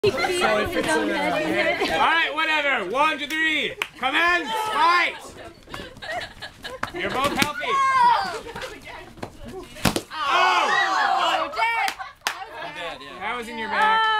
So it fits in there. Alright, whatever. 1, 2, 3. Commence. Fight. You're both healthy. Oh! Oh, dead. That was in your back.